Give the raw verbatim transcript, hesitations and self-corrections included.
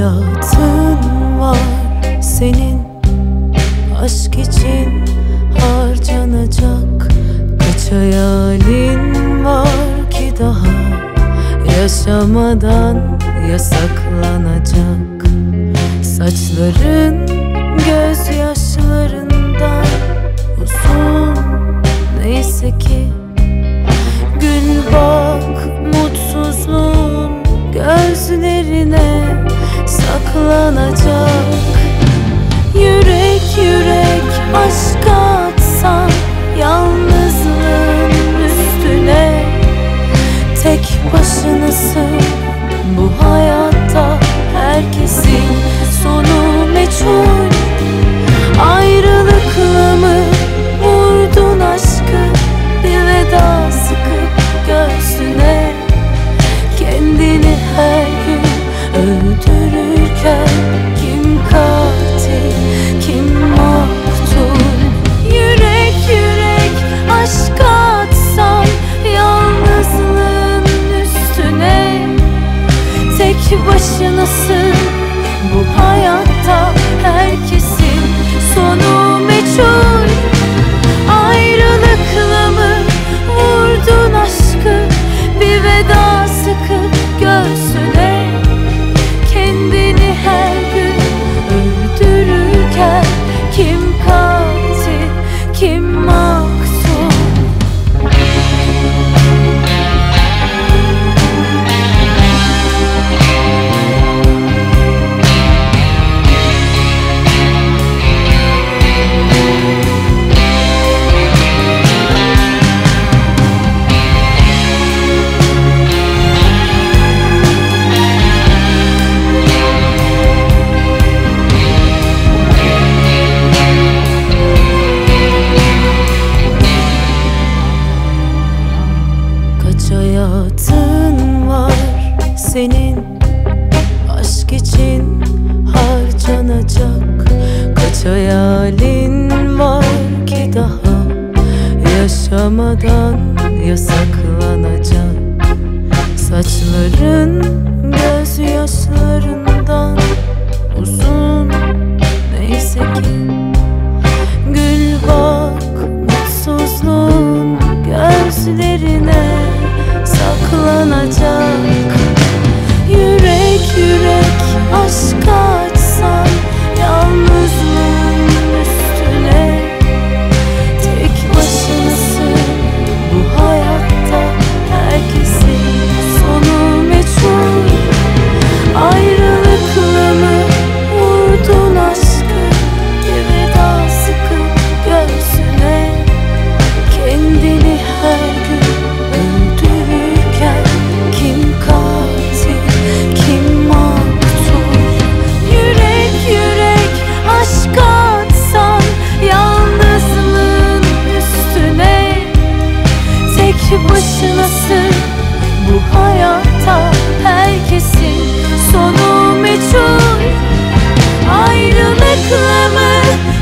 hayatın var senin, aşk için harcanacak kaç hayalin var ki daha yaşamadan yasaklanacak. Saçların gözyaşlarından uzun neyse ki, gül bak mutsuzluğun gözlerine saklanacak. Yürek yürek aşka atsan yalnızlığın üstüne, tek başınasın bu hayatta, herkesin sonu meçhul. Ayrılıkla mı vurdun aşkı, bir veda sıkıp göğsüne, kendini her gün öldürürken kim katil kim maktul? Yürek yürek aşka atsan yalnızlığın üstüne, tek başınasın bu hayatta, herkesin sonu meçhul. Ayrılıkla mı vurdun aşkı, bir veda sıkıp göğsüne, kendini her gün öldürürken kim katil kim maktul? Hayatın var senin, aşk için harcanacak kaç hayalin var ki daha yaşamadan yasaklanacak. Saçların gözyaşlarından uzun neyse ki, gül bak mutsuzluğun gözlerine saklanacak. Yürek yürek aşka açsan yalnızlığın üstüne, tek başınasın bu hayatta, herkesin sonu meçhul. Ayrılıkla mı vurdun aşkı, bir veda sıkıp göğsüne, kendini her gün öldürürken kim katil kim maktul? Yürek yürek aşka atsan yalnızlığın üstüne, tek başınasın bu hayatta, herkesin sonu meçhul. Ayrılıkla mı